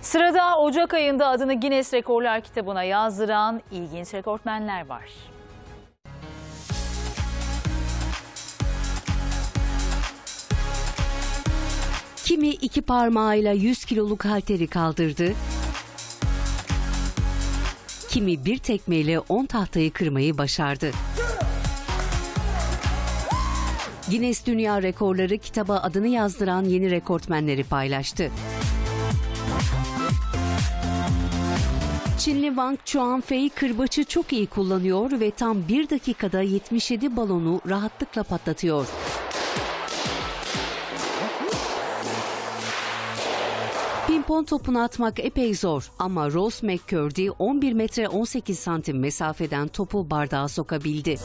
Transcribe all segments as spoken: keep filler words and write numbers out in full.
Sırada Ocak ayında adını Guinness Rekorlar kitabına yazdıran ilginç rekortmenler var. Kimi iki parmağıyla yüz kiloluk halteri kaldırdı, kimi bir tekmeyle on tahtayı kırmayı başardı. Guinness Dünya Rekorları kitaba adını yazdıran yeni rekortmenleri paylaştı. Çinli Wang Chuanfei kırbaçı çok iyi kullanıyor ve tam bir dakikada yetmiş yedi balonu rahatlıkla patlatıyor. Pimpon topunu atmak epey zor ama Ross McCurdy on bir metre on sekiz santim mesafeden topu bardağa sokabildi.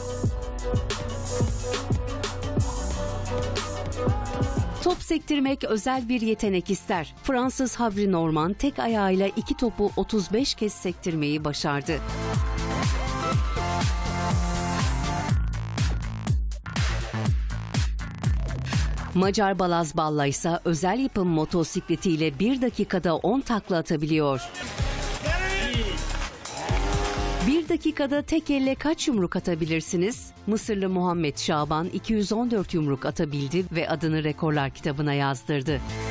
Top sektirmek özel bir yetenek ister. Fransız Havri Norman tek ayağıyla iki topu otuz beş kez sektirmeyi başardı. Macar Balaz Balla ise özel yapım motosikletiyle bir dakikada on takla atabiliyor. Bir dakikada tek elle kaç yumruk atabilirsiniz? Mısırlı Muhammed Şaban iki yüz on dört yumruk atabildi ve adını rekorlar kitabına yazdırdı.